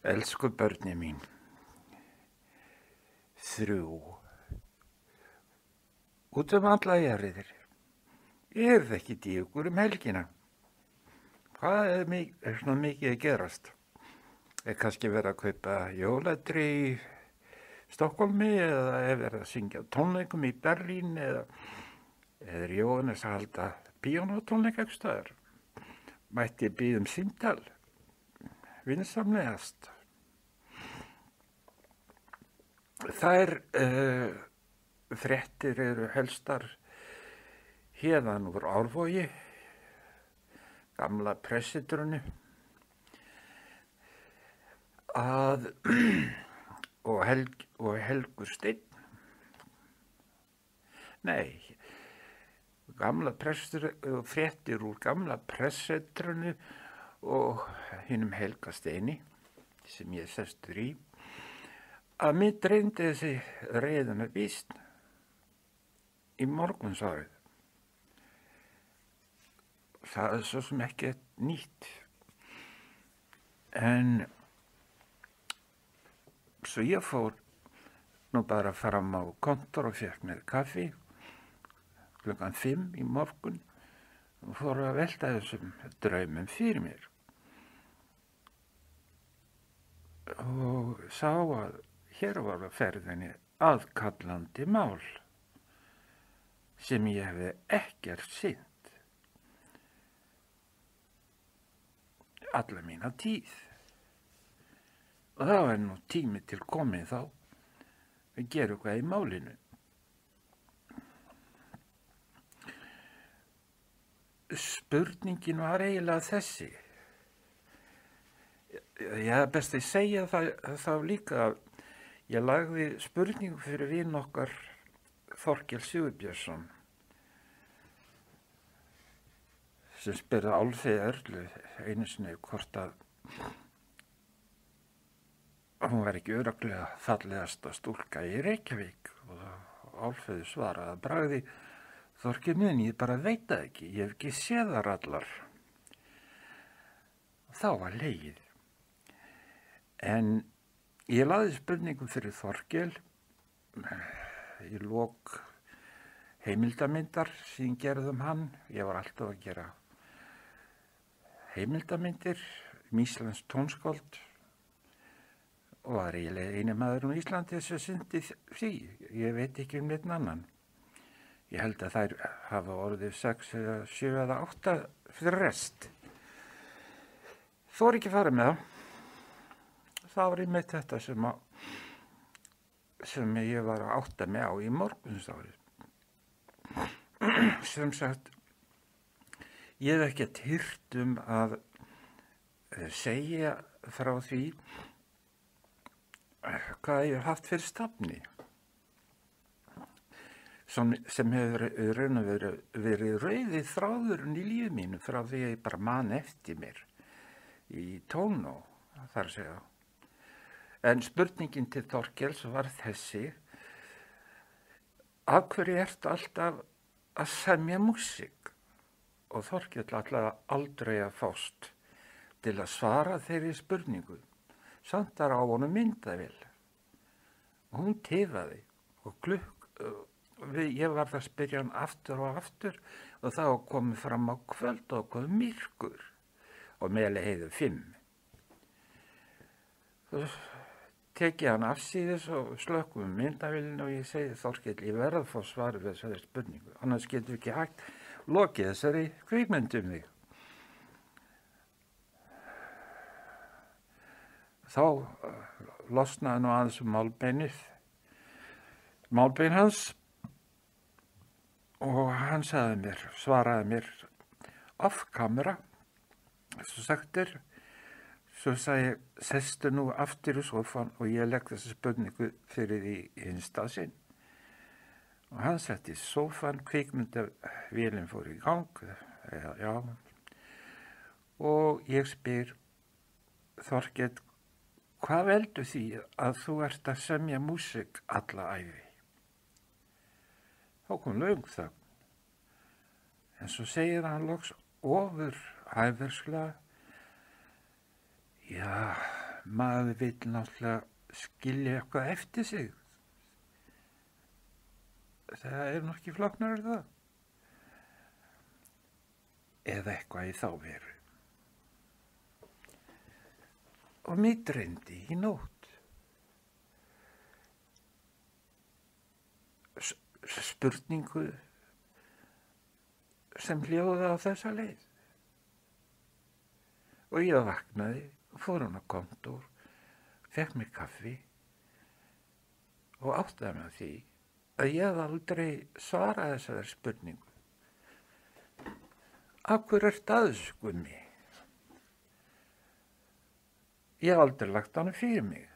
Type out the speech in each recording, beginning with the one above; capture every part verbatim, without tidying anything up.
Elsku börnin mín, þrjú, út um alla jörðir, ég er ekkert í ykkur um helgina. Hvað er, mik er svona mikið að gerast? Er kannski verið að kaupa jólatrí í Stokkólmi eða er verið að syngja tónleikum í Berlín eða er Jóhannes að halda píanótónleik einhvers staðar? Mætti biðja um símtal, vinsamlegast. Þær uh, fréttir eru helstar hérðan úr Árvogi, gamla pressitrunni, að og, Helg, og Helgur Steinn, nei, gamla pressur, fréttir úr gamla pressitrunni og hinum Helga Steini, sem ég sestur í, að mér dreymdi þessi reiðuna vísn í morgunsárið. Það er svo sem ekki nýtt. En svo ég fór nú bara fram á kontor og fékk mér kaffi klukkan fimm í morgun og fór að velta þessum draumum fyrir mér. Og sá að hér var á ferðinni aðkallandi mál sem ég hefði ekkert sinnt alla mína tíð. Og það var nú tími til komið þá að gera eitthvað í málinu. Spurningin var eiginlega þessi. Ég er best að segja það, það líka að ég lagði spurningu fyrir vin okkar Þorkel Sigurbjörnsson sem spurði Álfeyju Erlu einu sinni hvort að hún var ekki örugglega fallegasta stúlka í Reykjavík og Álfeyju svaraði að bragði Þorkel minn, ég bara veit það ekki, ég hef ekki séð þar allar. Þá var legið. En ég lagði spurningum fyrir Þorkel í lok heimildamyndar sem gerðum hann. Ég var alltaf að gera heimildamyndir um íslenskt tónskáld og var eiginlega eini maður á Íslandi sem syndi því. Ég veit ekki um neitt annan. Ég held að þær hafa orðið sex eða sjö eða átta fyrir rest. Þor ekki fara með það. Það var einmitt þetta sem, að, sem ég var að átta mig á í morgunsárið. Sem sagt, ég hef ekkert heyrt um að segja frá því hvað ég hef haft fyrir stafni. Sem, sem hefur raun og verið, verið rauðið þráðurinn í lífi mínu frá því að ég bara man eftir mér í tónó, þar að segja. En spurningin til Þorkels var þessi, af hverju ertu alltaf að semja músík? Og Þorkell alltaf aldrei að fást til að svara þeirri spurningu. Samt þar á honum myndavél. Og hún tifaði og klukk, ég var það að spyrja hann aftur og aftur og þá komið fram á kvöld og komið myrkur og meðlega heiðu fimm. Svo teki hann afsíðis og slökkum myndavélinu og ég segi Þorkell, ég verð að fá svar við þessari spurningu, annars getur við ekki hægt lokið þessari kvikmynd um þig. Þá losnaði nú aðeins um málbeinið, málbein hans og hann sagði mér, svaraði mér off camera, svo sagt er, svo sagði ég, sestu nú aftur í sofan og ég legg þessi spurningu fyrir því hinsta sinn. Og hann setti í sofan, kvikmyndavélin fór í gang, já, já. Og ég spyr, Þorkell, hvað veldur því að þú ert að semja músík alla ævi? Þá kom löng þögn. En svo segir hann loks ofur hæverslega, já, maður vill náttúrulega skilja eitthvað eftir sig. Það er nú ekki flóknara en það. Eða eitthvað í þá veru. Og mig dreymdi í nótt. S- spurningu sem hljóða á þessa leið. Og ég vaknaði, fór hún á kontór, fekk mér kaffi og áttaði mig á því að ég hafði aldrei svarað þessari spurningu. Af hverju ertu að þessu, Gummi? Ég hef aldrei lagt hana fyrir mig.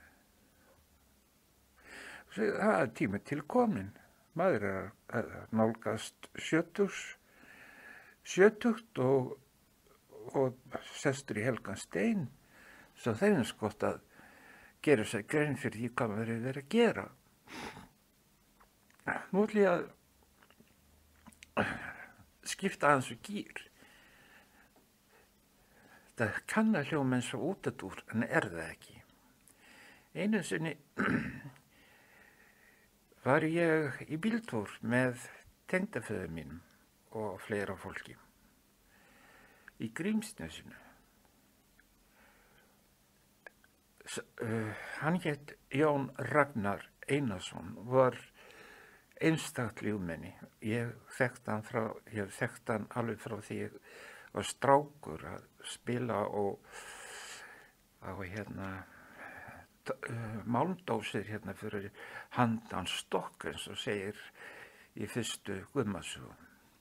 Það er tími til komin. Maður er að nálgast sjötugs, sjötugt og, og sestur í helgan stein. Svo það er eins gott að gera sér grein fyrir því hvað maður er verið að gera. Nú ætlum ég að skipta aðeins og gír. Það kann að hljóma eins og útadúr, en er það ekki. Einu sinni var ég í bíltúr með tengdaföður mínum og fleira fólki í Grímsnesinu. S uh, hann hét Jón Ragnar Einarsson, var einstakt ljúfmenni. Ég þekkti hann frá, ég þekkti hann alveg frá því ég var strákur að spila og á hérna uh, málmdósir hérna fyrir handan stokk, eins og segir í fyrstu Guðmasögu.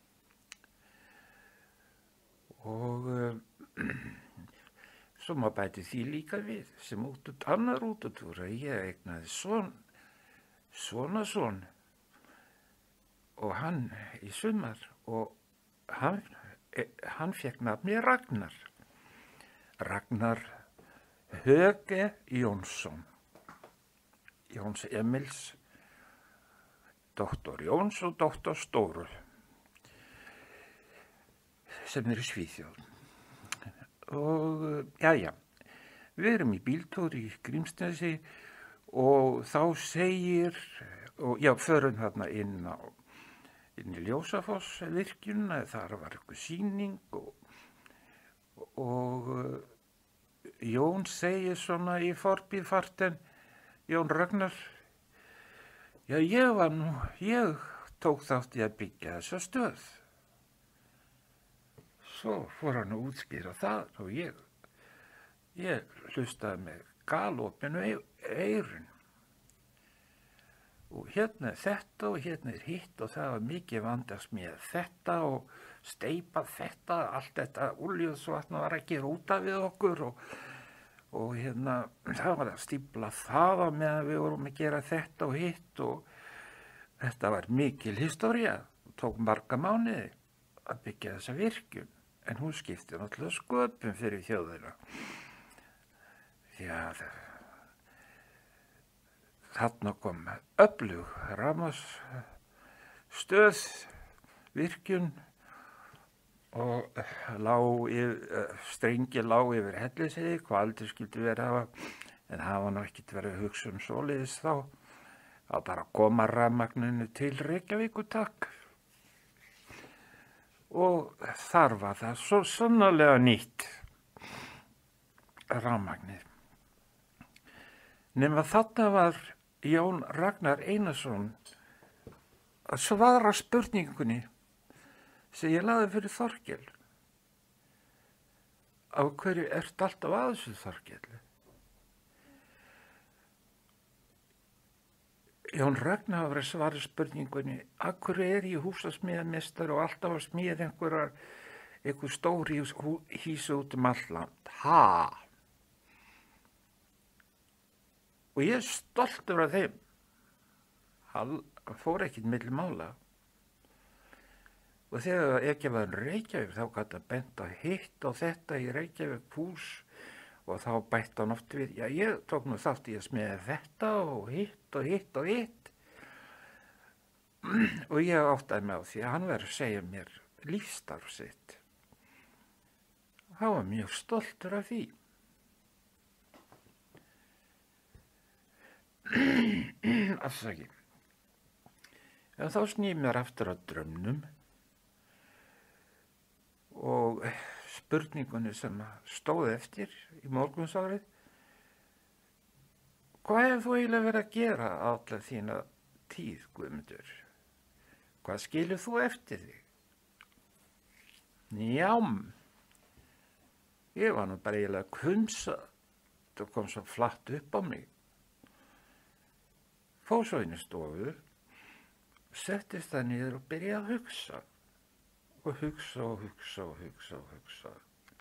Og uh, svo má bæti því líka við sem út út annar útúr að ég eignaði son, svona son og hann í sumar og hann hann fekk nafni Ragnar. Ragnar Höge Jónsson. Jóns Emils, doktor Jóns og doktor Stóru, sem er í Svíþjóð. Og já, já, við erum í bíltúr í Grímsnesi og þá segir, og já, förum þarna inn á inn í Ljósafoss virkjunna, þar var eitthvað sýning og, og Jón segir svona í forbífarten, Jón Ragnar, já ég var nú, ég tók þátt í að byggja þessa stöð. Svo fór hann að útskýra það og ég, ég hlustaði með galopinu eyrun. Og hérna er þetta og hérna er hitt og það var mikið vandi að smíða þetta og steypa þetta, allt þetta úljuðsvatna var ekki rúta við okkur og, og hérna það var að stípla það á meðan við vorum að gera þetta og hitt og þetta var mikil historia og tók marga mánuði að byggja þessa virkjun, en hún skipti náttúrulega sköpum fyrir þjóðina. Já, það þarna kom öflug rafmagnsstöð, virkjun og lá yfir, strengi lá yfir Hellisheiði, hvað aldrei skyldi verið að hafa, en það var nú ekkert verið að hugsa um svoleiðis þá, að bara koma rafmagninu til Reykjavíkur, takk. Og þar var það svo sannarlega nýtt rafmagnið. Nema þarna var Jón Ragnar Einarsson að svara spurningunni sem ég laði fyrir Þorkel. Af hverju ert alltaf að þessu, Þorkel? Jón Ragnar var að svara spurningunni, af hverju er ég húsasmíðameistari og alltaf að smíða einhverjar, einhver stór hísi út um allt land? Ha? Og ég er stoltur af þeim. Hann fór ekkert milli mála. Og þegar ekki var Reykjavík, þá gat að benda hitt og þetta í Reykjavík hús og þá bætti hann oft við, já ég tók nú þátt í að smíða þetta og hitt og hitt og hitt. Og ég áttaði mig á því að hann verið að segja mér lífsstarf sitt. Hann var mjög stoltur af því. afsaki. En þá sný mér aftur að draumnum og spurningunni sem stóð eftir í morgunsárið. Hvað hefur þú eiginlega verið að gera alla þína tíð, Guðmundur? Hvað skilur þú eftir þig? Njám, ég var nú bara eiginlega kunsa. Það kom svo flatt upp á mig. Fór svo inn í stofu, settist það niður og byrjaði að hugsa. Og hugsa og hugsa og hugsa og hugsa.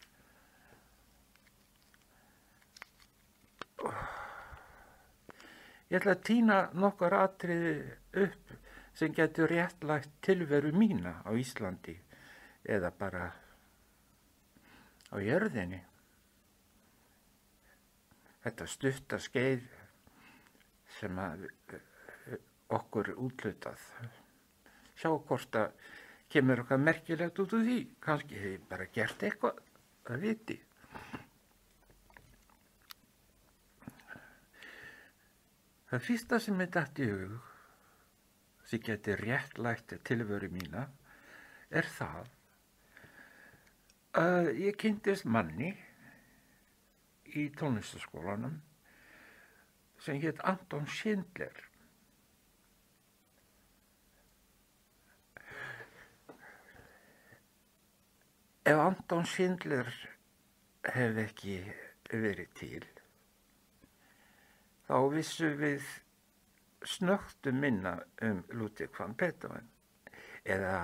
Ég ætla að tína nokkur atriði upp sem getur réttlægt tilveru mína á Íslandi eða bara á jörðinni. Þetta stutta skeið sem að okkur úthlutað. Sjá hvort að kemur eitthvað merkilegt út úr því. Kannski hef ég bara gert eitthvað að viti. Það fyrsta sem ég datt í hug, sem geti réttlægt tilveru mína, er það að ég kynntist manni í tónlistaskólanum sem hét Anton Schindler. Ef Anton Schindler hefði ekki verið til, þá vissum við snöggtu minna um Ludwig van Beethoven. Eða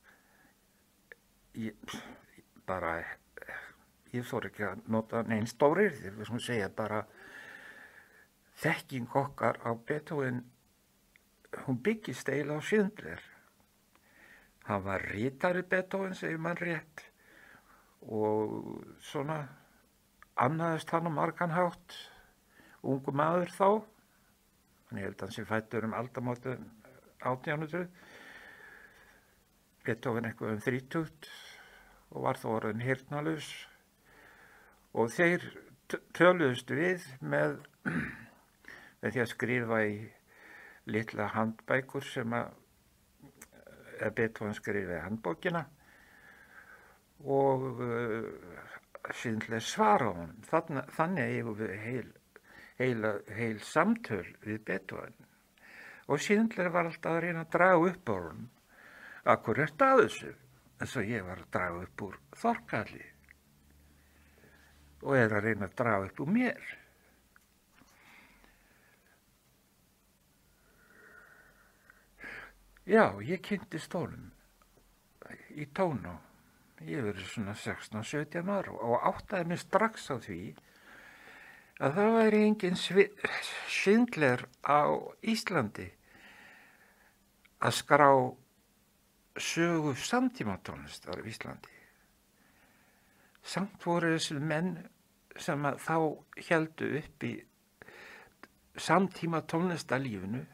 ég, bara, ég þori ekki að nota neinn stórir, þegar við svona segja bara þekking okkar á Beethoven, hún byggist eiginlega á Schindler. Hann var ritari Beethoven, segir mann rétt, og svona annaðist hann á margan hátt, ungu maður þá, hann ég held að hann sé fæddur um aldamótin átján hundruð, Beethoven eitthvað um þrítugt og var þá orðinn heyrnarlaus og þeir töluðust við með, með því að skrifa í litla handbækur sem að, að Beethoven skrifaði handbókina og uh, Schindler svara honum. Þannig, þannig eigum við heil Heila, heil samtöl við Beethoven og Schindler var alltaf að reyna að draga upp á honum akkur er það þessu eins og ég var að draga upp úr Þorkalli og er að reyna að draga upp úr mér. Já, ég kynntist honum í Tónó. Ég verið svona sextán sautján ára og áttaði mig strax á því að það væri engin Schindler á Íslandi að skrá sögu samtímatónlistar á Íslandi. Samt voru þessi menn sem að þá héldu upp í samtímatónlistarlífinu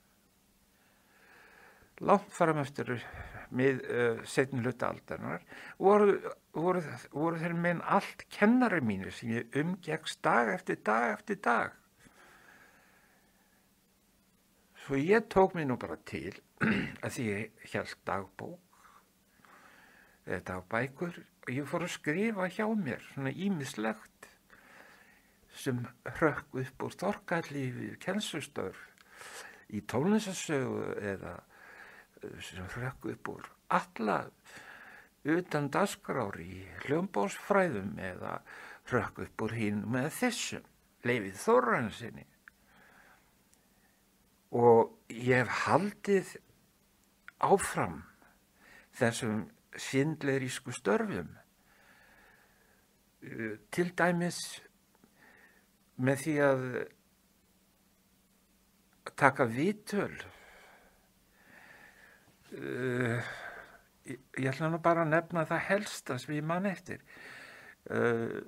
langt fram eftir með uh, seinni hluta aldarinnar voru, voru, voru þeir menn allt kennari mínir sem ég umgekkst dag eftir dag eftir dag. Svo ég tók mig nú bara til að því ég hélt dagbók eða dagbækur og ég fór að skrifa hjá mér svona ýmislegt sem hrökk upp úr Þorkalli við kennslustörf í tónlistarsögu eða sem hrökk upp úr alla utan dagskrár í hljómborðsfræðum eða hrökk upp úr hinn með þessum Leifið Þórarinssyni. Og ég hef haldið áfram þessum schindlerísku störfum, til dæmis með því að taka viðtöl. Uh, ég, ég ætla nú bara að nefna það helsta sem ég man eftir. Uh,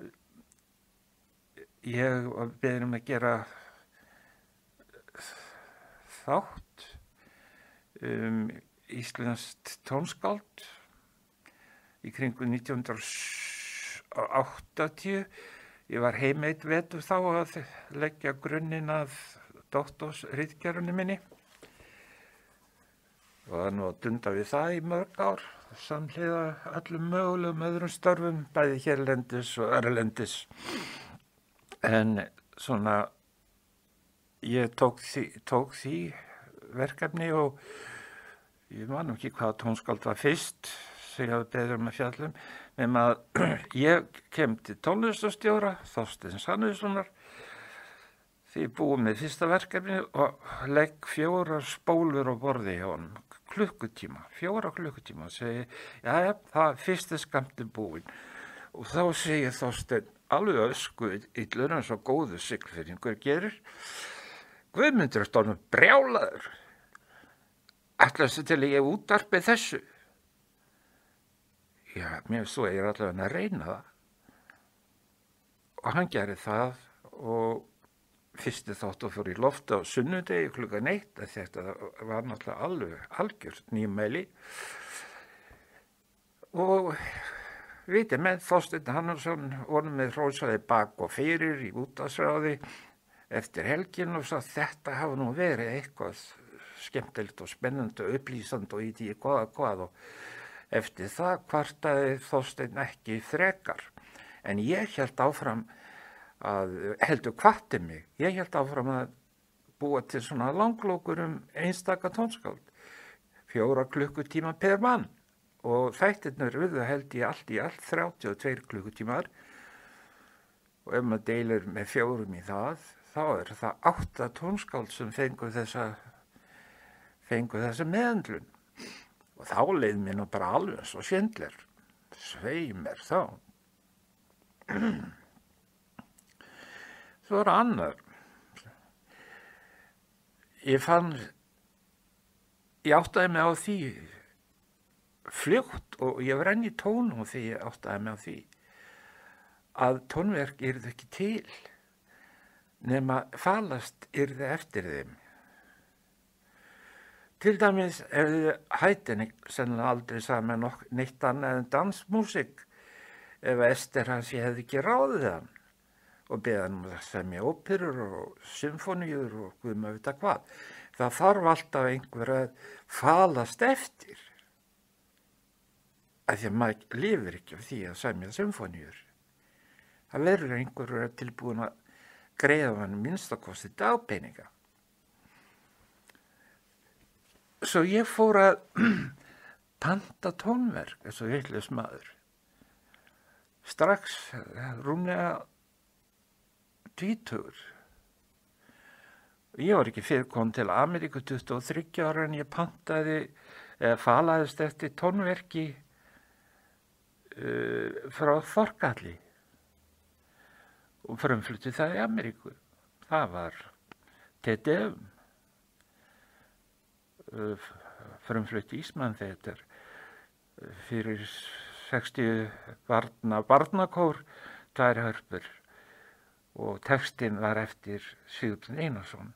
ég var beðinn um að gera þátt um íslenskt tónskáld í kringum nítján hundruð áttatíu. Ég var heim eitt vetur þá að leggja grunninn að doktorsritgerðunni minni og það er nú að dunda við það í mörg ár, samhliða öllum mögulegum öðrum störfum, bæði hérlendis og erlendis. En svona, ég tók því, tók því verkefni og ég man ekki hvaða tónskáld var fyrst sem ég hafði beðið um að fjalla um, nema að ég kem til tónlistarstjóra Þorsteins Hannessonar því ég búið með fyrsta verkefni og legg fjórar spólur á borði hjá honum, klukkutíma, fjóra klukkutíma og segi, já, það fyrsti skammti búinn og þá segir Þorsteinn alveg ösku illur eins og góðu siglfirringur gerir, Guðmundur er stóðum brjálaður, ætlastu til að ég útvarpi þessu? Já, mér svo er allavega að reyna það. Og hann gerði það og fyrsti þáttur fór í lofti á sunnudegi klukkan eitt, að þetta var náttúrulega alveg algjört nýmæli. Og vitið með Þorsteinn Hannesson vorum með hrósaði bak og fyrir í útvarpsráði eftir helgin og svo þetta hafa nú verið eitthvað skemmtilegt og spennandi og upplýsandi og í því hvað hvað og eftir það kvartaði Þorsteinn ekki frekar. En ég hélt áfram að, heldur hvatti mig, ég hélt áfram að búa til svona langlókur um einstaka tónskáld, fjóra klukkutíma per mann og þættirnir urðu held ég allt í allt þrjátíu og tveir klukkutímar og ef maður deilir með fjórum í það, þá er það átta tónskáld sem fengu þessa fengu þessa meðandlun og þá leið mér nú bara alveg svo Schindler, svei mér þá. Svo er annar. Ég fann, ég áttaði mig á því fljótt og ég var enn í tónum því ég áttaði mig á því að tónverk yrðu ekki til nema falast yrði eftir þeim. Til dæmis hefði Haydn sennilega aldrei saman neitt annað en dansmúsík ef Ester hans ég hefði ekki ráðið hann og beðið hann um að semja óperur og symfóníur og guð maður vita hvað. Það þarf alltaf einhver að falast eftir af því að maður lifir ekki af því að semja symfóníur. Það verður einhver tilbúin að greiða hann minnstakosti dagpeninga. Svo ég fór að panta tónverk eins og vitlaus maður. Strax rúmlega tvítugur. Ég var ekki fyrir kom til Ameríku tuttugu og þriggja ára en ég pantaði eða falaðist eftir tónverki uh, frá Þorkalli og frumflutti það í Ameríku. Það var T D M. Frumflutti Ísmann þetta fyrir sextíu barna barnakór, tvær hörpur og textinn var eftir Sigurbjörn Einarsson.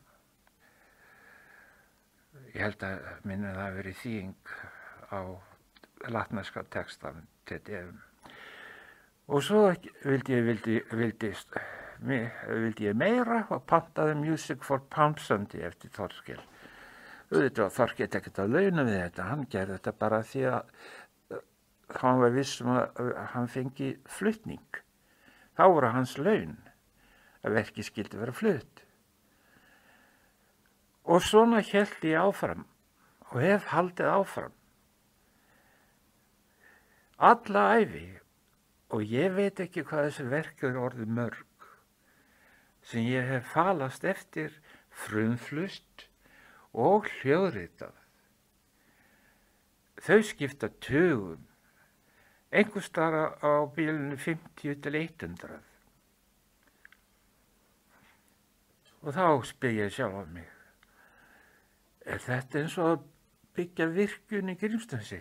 Ég held að minni það hafi verið þýðing á latneska textan T D M. Og svo vildi ég, vildi, vildi, vildi ég meira og pantaði Music for Palm Sunday eftir Þorkel. Auðvitað var Þorkell ekkert að launa við þetta, hann gerði þetta bara því að hann var viss um að hann fengi flutning. Þá voru hans laun að verkið skyldi vera flutt. Og svona hélt ég áfram og hef haldið áfram. Alla ævi og ég veit ekki hvað þessi verk eru orðið mörg sem ég hef falast eftir frumflust og hljóðritað. Þau skipta tugum, einhvers staðar á bilinu fimmtíu til hundrað. Og þá spyr ég sjálf af mig, er þetta eins og að byggja virkjun í Grímsnesi?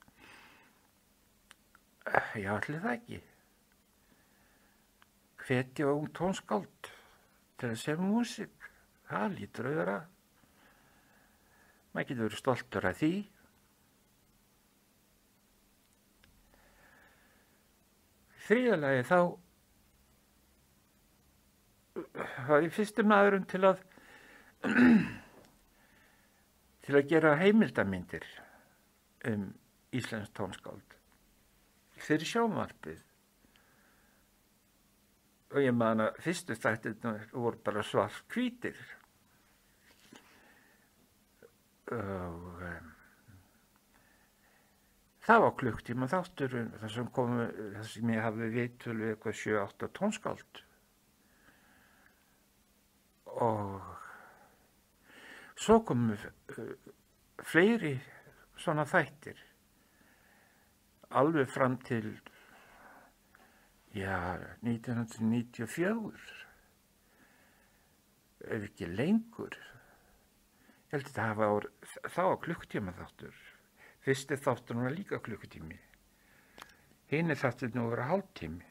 Ég ætli það ekki. Hvetja ung tónskáld til að semja músík, það lítur að vera. Maður getur verið stoltur af því. Þriðja lagi þá var ég fyrsti maðurinn til að til að gera heimildarmyndir um íslensk tónskáld fyrir sjónvarpið. Og ég man að fyrstu þættirnir voru bara svart hvítir. Og um, það var klukktíma þáttur, þar sem komu, þar sem ég hafði viðtöl við eitthvað sjö átta tónskáld. Og svo komu uh, fleiri svona þættir, alveg fram til, já, nítján hundruð níutíu og fjögur, ef ekki lengur. Ég held að það var, það var klukkutíma þáttur. Fyrsti þáttur var líka klukkutími. Hinir þáttur nú vera hálftími.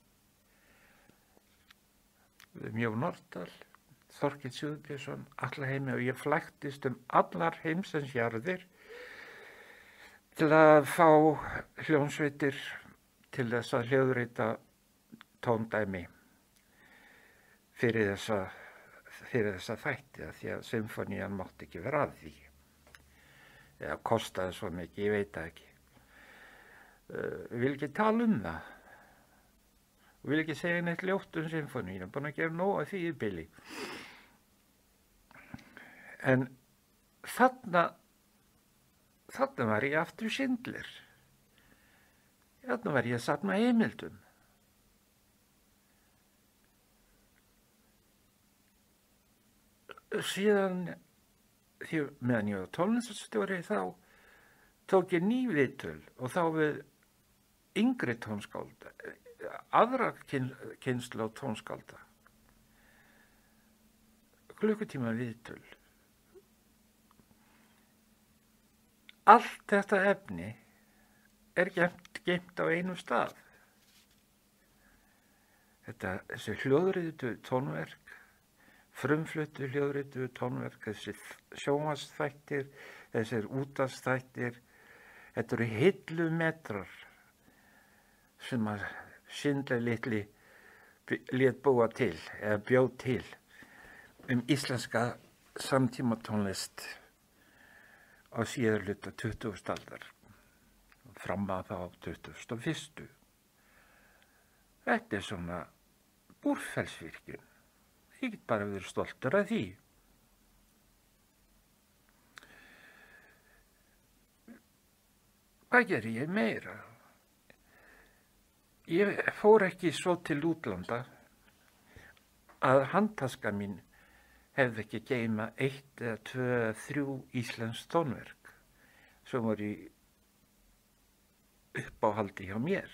Mjög Nordal, Þorkell Sigurbjörnsson, alla heimi, og ég flæktist um allar heimsins jarðir til að fá hljómsveitir til þess að hljóðrita tóndæmi fyrir þessa, fyrir þessa þætti, að því að symfónían mátti ekki vera að því. Eða kostaði svo mikið, ég veit það ekki. Uh, ég vil ekki tala um það. Ég vil ekki segja neitt ljótt um symfóníu, ég er búin að gera nóg af því í bili. En þarna, þarna var ég aftur Schindler. Þarna var ég að safna heimildum. Síðan, því meðan ég var tónlistarstjóri, þá tók ég ný viðtöl og þá við yngri tónskálda, aðra kynslóð tónskálda. Klukkutíma viðtöl. Allt þetta efni er geymt, geymt á einum stað. Þetta, þessi hljóðrituðu tónverk, frumfluttu hljóðrituðu tónverk, þessi sjónvarpsþættir, þessir útvarpsþættir, þetta eru hillumetrar sem að Schindler litli lét búa til, eða bjóð til, um íslenska samtímatónlist á síðar hluta tuttugustu aldar, fram að þá tuttugustu og fyrstu. Þetta er svona Búrfellsvirkjun. Ég get bara verið stoltur af því. Hvað gerir ég meira? Ég fór ekki svo til útlanda að handtaska mín hefði ekki geyma eitt eða tvö eða þrjú íslensk tónverk sem voru í uppáhaldi hjá mér.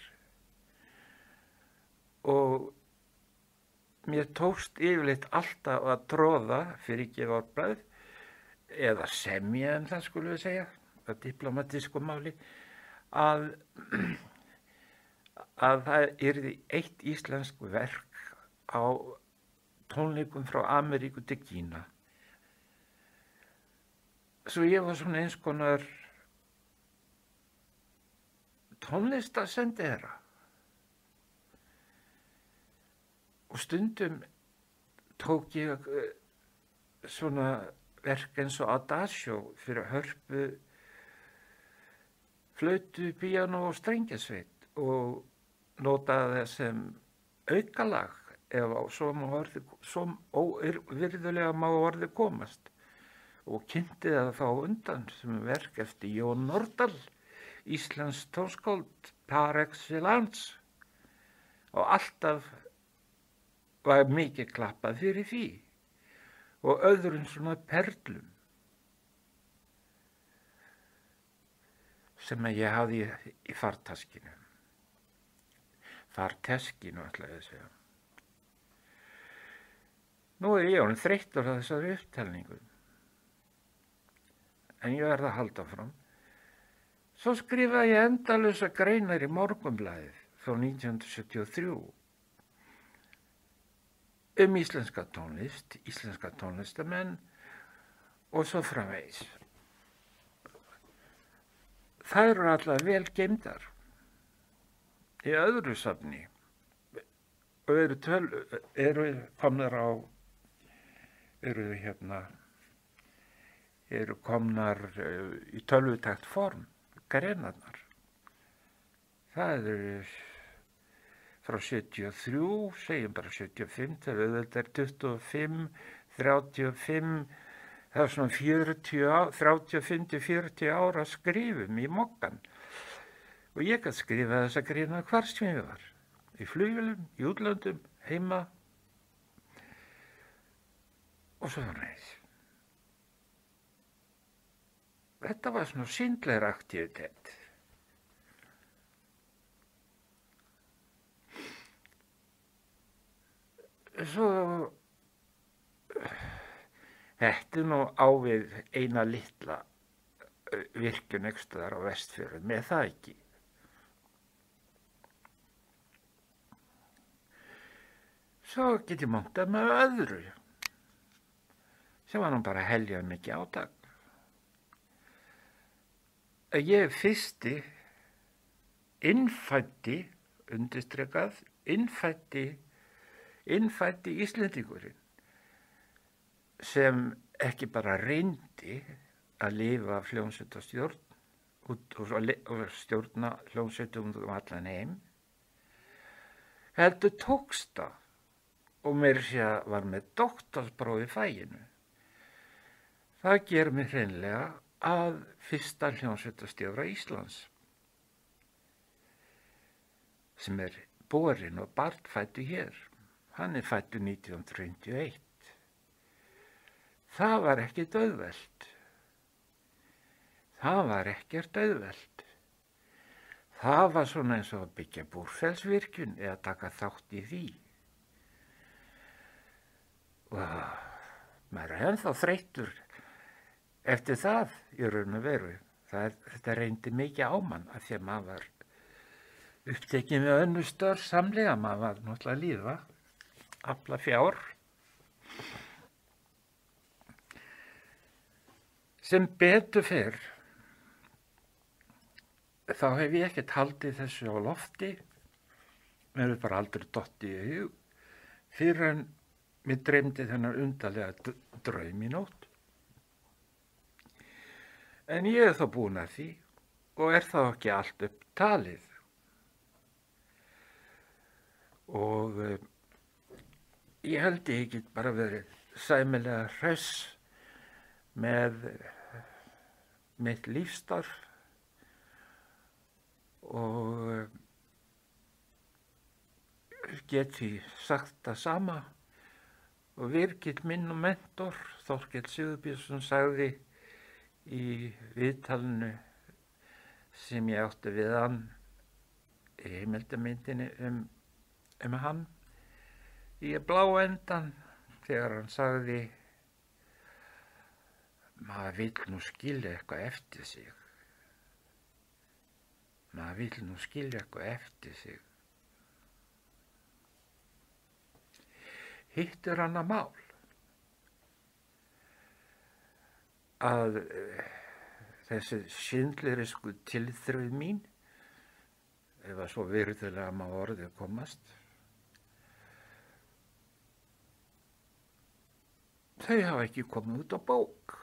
Og mér tókst yfirleitt alltaf að tróða fyrir ekki orðbræð eða semja, en það skulum við segja, að diplomatísku máli, að, að það yrði eitt íslensk verk á tónleikum frá Ameríku til Kína. Svo ég var svona eins konar tónlistarsendiherra. Og stundum tók ég svona verk eins og Adagio fyrir hörpu, flautu, píanó og strengjasveit og notaði það sem aukalag ef svo, orði, svo óvirðulega má orði komast, og kynnti það þá undan sem verk eftir Jón Nordal, íslensk tónskáld par excellence, og alltaf var mikið klappað fyrir því og öðrum svona perlum sem ég hafði í, í fartaskinu. Farteskinu ætla ég að segja. Nú er ég orðinn þreyttur á þessari upptalningu, en ég verð að halda fram. Svo skrifaði ég endalausa greinar í Morgunblaðið frá nítján hundruð sjötíu og þrjú um íslenska tónlist, íslenska tónlistamenn og svo framvegis. Það eru allar vel geymdar í öðru safni og eru, töl, eru komnar á, eru hérna eru komnar uh, í tölvutækt form, greinarnar. Það eru frá sjötíu og þrjú, segjum bara sjötíu og fimm, þegar þetta er tuttugu og fimm, þrjátíu og fimm, það er svona fjörutíu, þrjátíu og fimm til fjörutíu ára skrifum í mokkan. Og ég gæti skrifa þessa greina hvar sem ég var, í flugvélum, í útlöndum, heima og svo framvegis. Þetta var svona syndlegri aktivitet. Svo þetta er nú á við eina litla virkjun einhvers staðar á Vestfjörðum, með það ekki. Svo get ég montað með öðru, sem var nú bara heljar mikið átak. Ég fyrsti innfæddi, undirstrekað, innfæddi, innfæddi Íslendingurinn, sem ekki bara reyndi að lifa af hljómsveitastjórn og, og, og stjórna hljómsveitum um allan heim, heldur tókst það og meira sé að var með doktorspróf í faginu. Það ger mig hreinlega að fyrsta hljómsveitastjóra Íslands, sem er borinn og barnfæddur hér. Hann er fæddur nítján hundruð fimmtíu og eitt. Það var ekkert auðvelt. Það var ekkert auðvelt. Það var svona eins og að byggja Búrfellsvirkjun eða taka þátt í því. Og maður er ennþá þreyttur eftir það í raun og veru. Það er, þetta reyndi mikið á mann af því að maður var upptekinn með önnur störf samlega. Maður var náttúrulega að lífa, afla fjár. Sem betur fer, þá hef ég ekkert haldið þessu á lofti. Mér hefur bara aldrei dottið í hug fyrir en mér dreymdi þennan undarlega draum í nótt. En ég er þá búin að því og er þá ekki allt upp talið. Og uh, ég held ég get bara verið sæmilega hress með mitt lífstarf og uh, get því sagt það sama. Og Virgill minn og mentor, Þorkell Sigurbjörnsson, sagði í viðtalinu sem ég átti við hann í heimildamyndinni um, um hann í Bláendan, þegar hann sagði: maður vill nú skilja eitthvað eftir sig. Maður vill nú skilja eitthvað eftir sig. Hitt er annað mál að uh, þessi syndlerisku tilþrif mín, ef að svo virðulega má orðið komast, þau hafa ekki komið út á bók.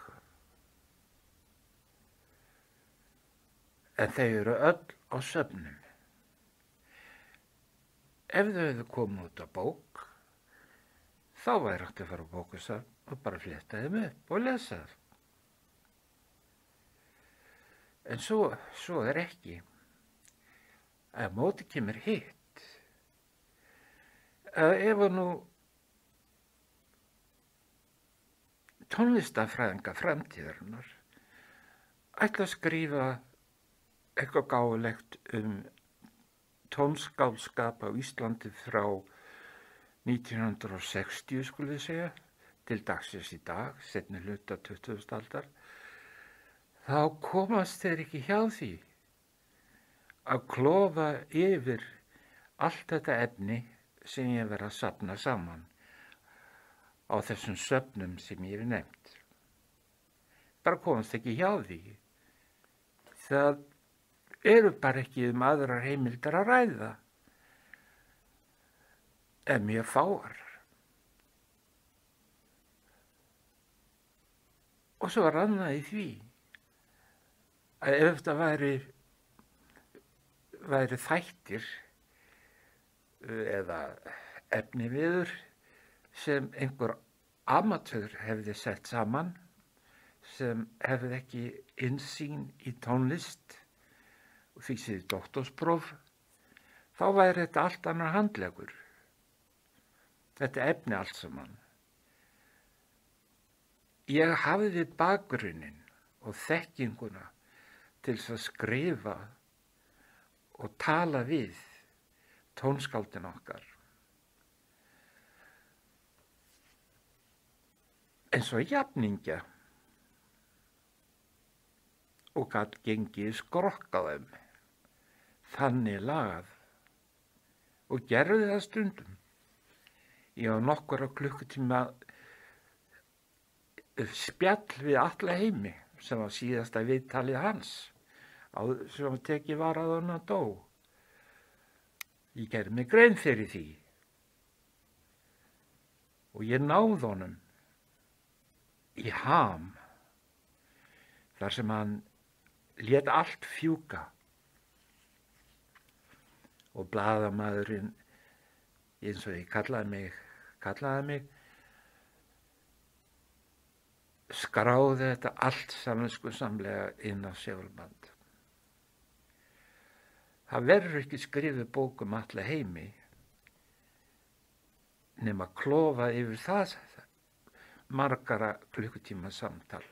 En þau eru öll á söfnum. Ef þau hefðu komið út á bók, þá væri hægt að fara á bókasafn og bara fletta þeim upp og lesa það. En svo, svo er ekki. Að móti kemur hitt. Að ef að nú tónlistafræðinga framtíðarinnar ætla að skrifa eitthvað gáfulegt um tónskáldskap á Íslandi frá nítján hundruð sextíu, skulum við segja, til dagsins í dag, seinni hluta tuttugustu aldar, þá komast þeir ekki hjá því að klofa yfir allt þetta efni sem ég verið að safna saman á þessum söfnum sem ég hef nefnt. Bara komast ekki hjá því. Það eru bara ekki um aðrar heimildar að ræða, en mjög fáar. Og svo var annað í því að ef þetta væri, væri þættir eða efniviður sem einhver amatör hefði sett saman, sem hefði ekki innsýn í tónlist og því séð doktorspróf, þá væri þetta allt annar handlegur. Þetta efni allt saman. Ég hafði bakgrunnin og þekkinguna til þess að skrifa og tala við tónskáldin okkar. En svo jafningja og gat gengið skrokk á þeim, þannig lagað, og gerði það stundum. Ég var nokkura klukkutíma spjall við Atla Heimi, sem var síðasta viðtalið hans, sem tekið var að hann að dó. Ég gerði mig grein fyrir því og ég náði honum í ham, þar sem hann lét allt fjúka og blaðamaðurinn, eins og ég kallaði mig, kallaði mig, skráði þetta allt samviskusamlega inn á segulband. Það verður ekki skrifið bók um Atla Heimi nema klofa yfir það margara klukkutíma samtal.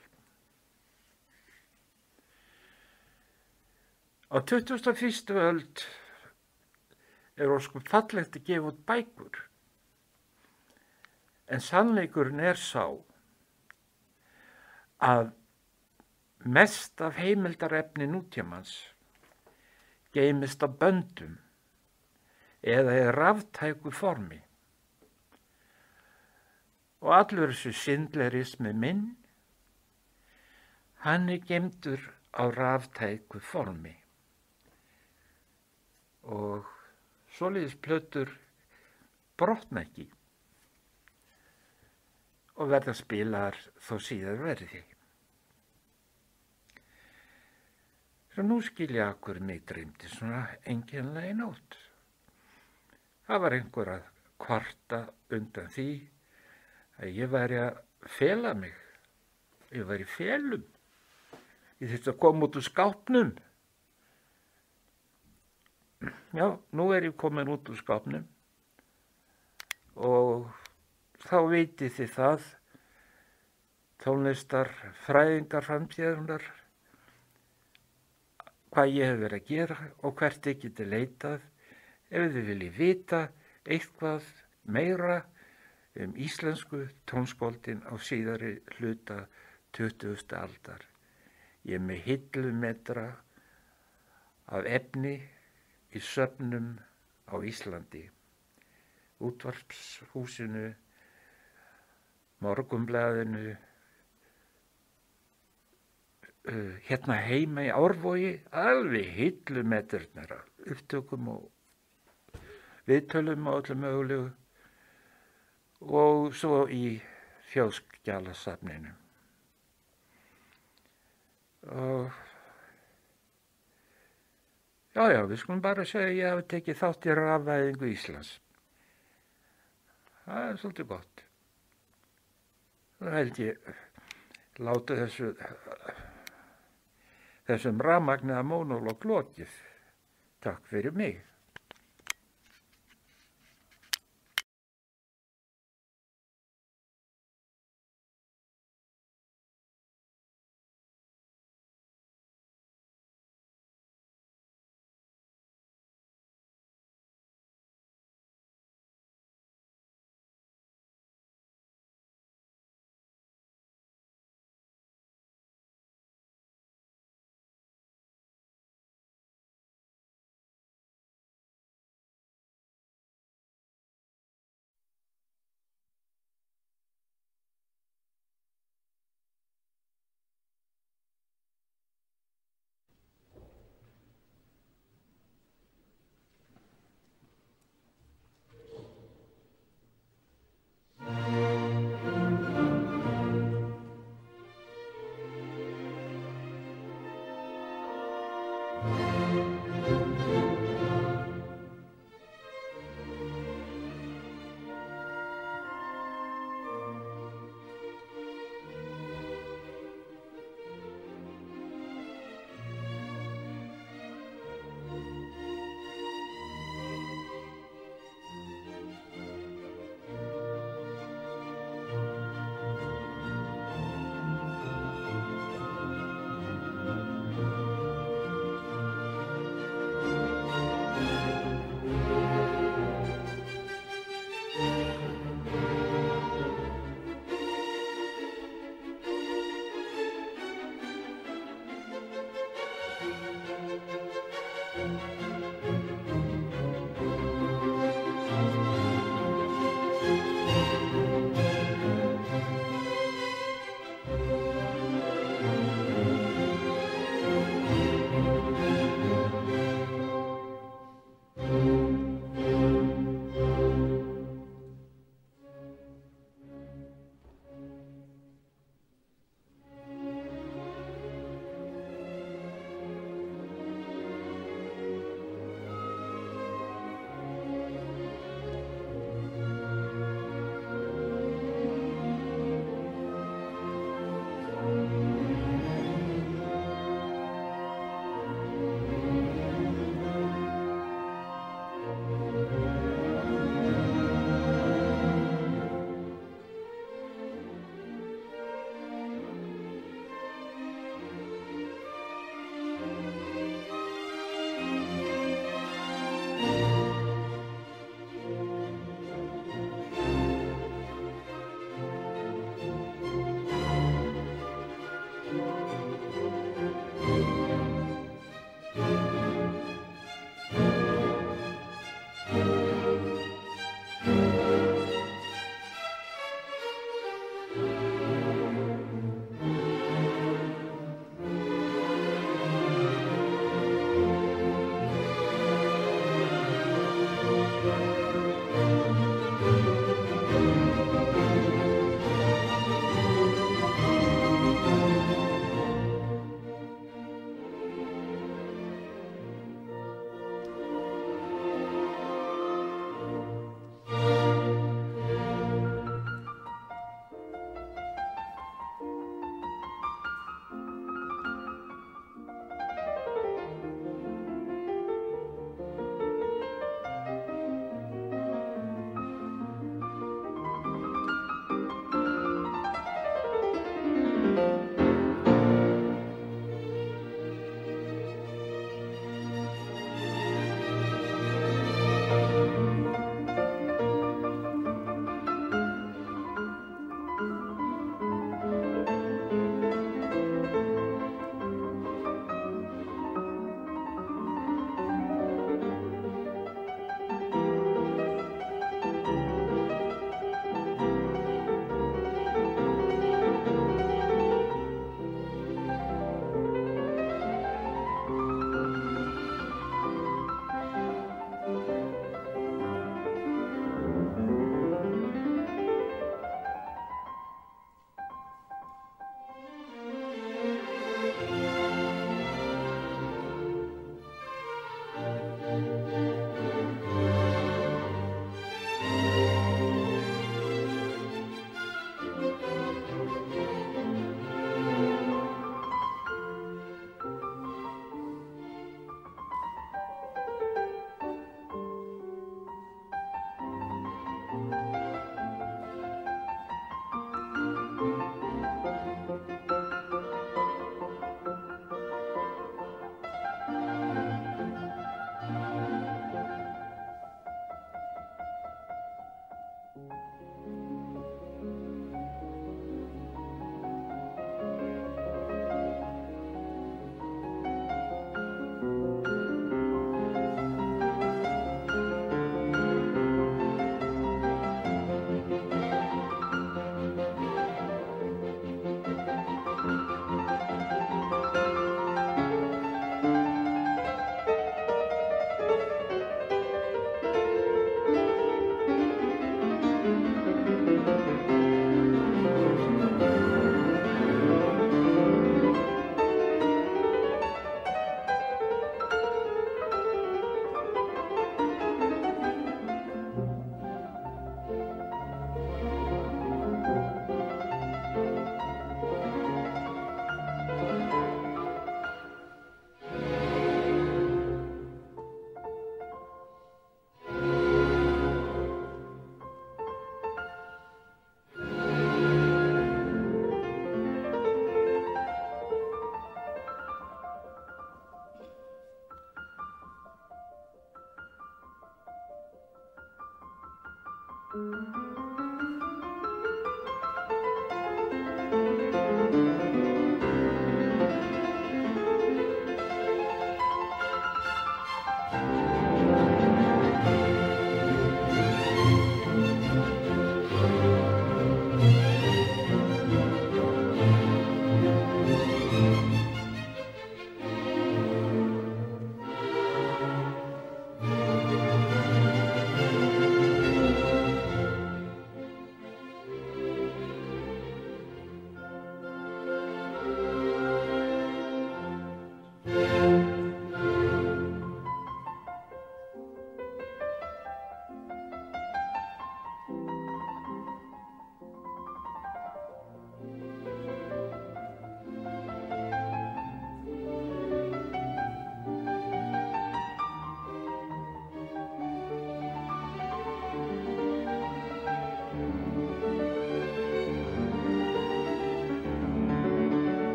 Á tuttugustu og fyrstu öld er óskum fallegt að gefa út bækur, en sannleikurinn er sá að mest af heimildarefni nútímans geymist á böndum eða í raftæku formi. Og allur þessu syndlerismi minn, hann er geymdur á raftæku formi. Og svoleiðis plötur brotna ekki og verða spilaðar þó síðar verði. Svo nú skilja akkur mig dreymdi svona einkennilega í nótt. Það var einhver að kvarta undan því að ég væri að fela mig. Ég væri í felum. Ég þurfti að koma út úr skápnum. Já, nú er ég komin út úr skápnum og þá vitið þið það, tónlistar fræðingar framtíðarinnar, hvað ég hef verið að gera og hvert ég geti leitað ef þið viljið vita eitthvað meira um íslensku tónskáldin á síðari hluta tuttugustu aldar. Ég er með hillumetra af efni í söfnum á Íslandi, útvarpshúsinu, Morgunblaðinu, uh, hérna heima í Árvogi, alveg hillumetrarnir af upptökum og viðtölum og öllu mögulegu, og svo í Þjóðskjalasafninu. Og já, já, við skulum bara segja að ég hafi tekið þátt í rafvæðingu Íslands. Það er svolítið gott. Það held ég láta þessu, þessum rafmagnaða mónólóg lokið. Takk fyrir mig.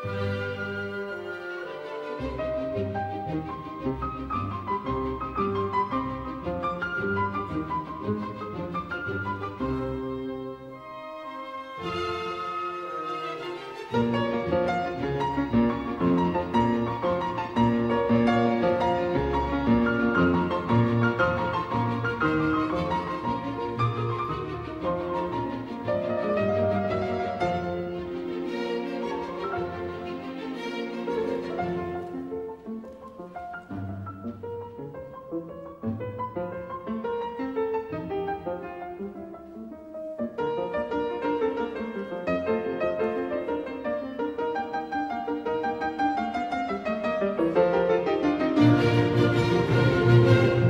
Thank you.